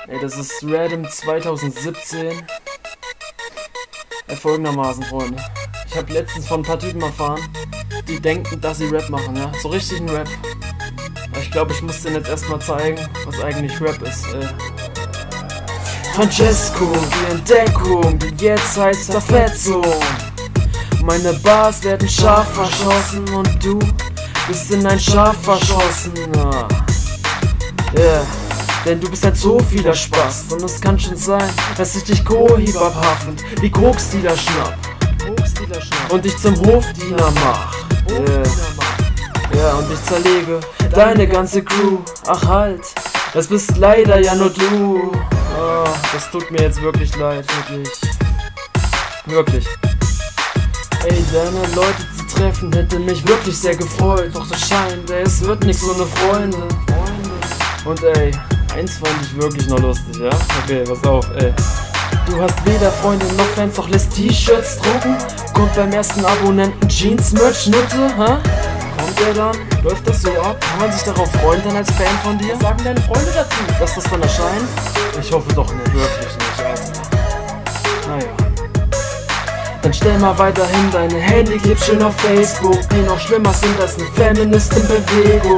Ey, das ist Random 2017. Folgendermaßen, Freunde. Ich habe letztens von ein paar Typen erfahren, die denken, dass sie Rap machen, ja? So richtigen Rap. Ich glaube, ich muss denen jetzt erstmal zeigen, was eigentlich Rap ist, ey. Francesco, die Entdeckung, denn jetzt heißt er Fetzung. Meine Bars werden scharf verschossen und du bist in ein Schaf verschossener. Yeah. Denn du bist ein so vieler Spaß und es kann schon sein, dass ich dich Co-Hip-Hop haffend wie Koksdealer schnapp und dich zum Hofdiener mach. Ja, und ich zerlege deine ganze Crew. Ach halt, das bist leider ja nur du. Oh, das tut mir jetzt wirklich leid, wirklich. Ey, deine Leute zu treffen hätte mich wirklich sehr gefreut. Doch das scheint, ey, es wird nix ohne Freunde. Und ey, eins fand ich wirklich noch lustig, ja? Okay, pass auf, ey. Du hast weder Freunde noch Fans, doch lässt T-Shirts drucken. Kommt beim ersten Abonnenten Jeans-Merch-Nutte, hä? Kommt der dann? Läuft das so ab? Kann man sich darauf freuen dann als Fan von dir? Was sagen deine Freunde dazu? Dass das dann erscheint? Ich hoffe doch nicht, wirklich nicht, Alter. Naja. Dann stell mal weiterhin deine Handyclips schön auf Facebook, die noch schlimmer sind als eine Feministenbewegung.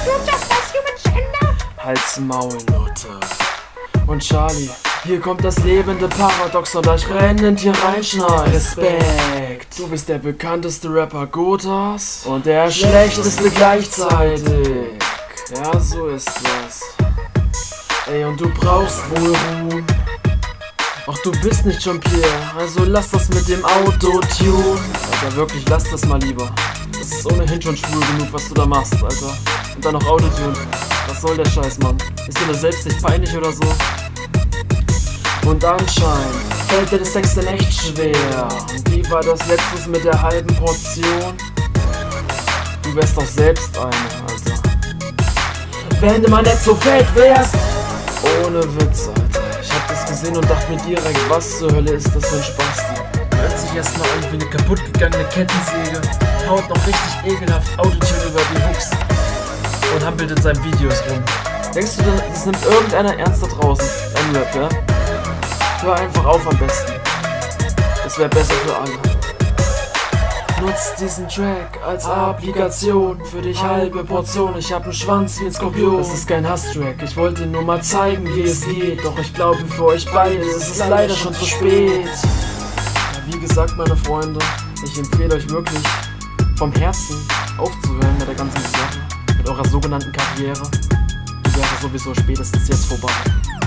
Halt's Maul, Nutte. Und Charlie, hier kommt das lebende Paradoxon, da ich brennend hier reinschneid. Respekt, du bist der bekannteste Rapper Gothas und der schlechteste gleichzeitig. Ja, so ist das. Ey, und du brauchst wohl Ruhm. Ach, du bist nicht Jean-Pierre, also lass das mit dem Autotune. Alter, wirklich, lass das mal lieber. Das ist ohnehin schon schwul genug, was du da machst, Alter. Und dann noch Autotune. Was soll der Scheiß, Mann? Ist dir das selbst nicht peinlich oder so? Und anscheinend fällt dir das Text denn echt schwer. Und wie war das letztes mit der halben Portion? Du wärst doch selbst eine, Alter. Wenn du mal nicht so fett wärst. Ohne Witz, Alter. Ich hab das gesehen und dachte mir direkt, was zur Hölle ist das für ein Spasti? Hört sich erstmal an wie eine kaputtgegangene Kettensäge. Haut noch richtig ekelhaft Autotune über die Hooks und hampelt in seinen Videos rum. Denkst du, das nimmt irgendeiner ernst da draußen? Ein Rap, ja? Hör einfach auf am besten. Das wäre besser für alle. Nutz diesen Track als Applikation für dich halbe Portion. Ich hab einen Schwanz wie ein Skorpion. Das ist kein Hasstrack, ich wollte nur mal zeigen, wie es geht. Doch ich glaube, für euch beide ist es leider schon zu spät. Ja, wie gesagt, meine Freunde, ich empfehle euch wirklich vom Herzen aufzuhören mit der ganzen Sache. Mit eurer sogenannten Karriere. Die wäre sowieso spätestens jetzt vorbei.